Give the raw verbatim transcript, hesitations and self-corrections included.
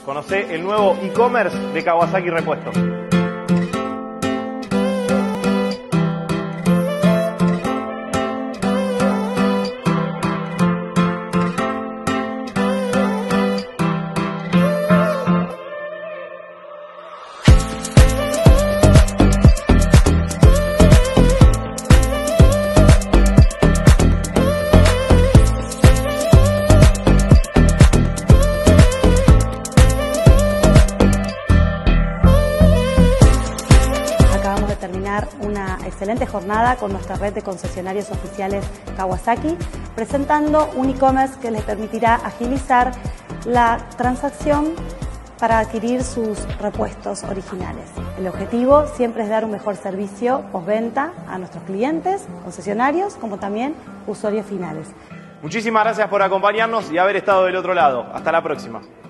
Conocé el nuevo e-commerce de Kawasaki Repuestos. Terminar una excelente jornada con nuestra red de concesionarios oficiales Kawasaki, presentando un e-commerce que les permitirá agilizar la transacción para adquirir sus repuestos originales. El objetivo siempre es dar un mejor servicio postventa a nuestros clientes, concesionarios, como también usuarios finales. Muchísimas gracias por acompañarnos y haber estado del otro lado. Hasta la próxima.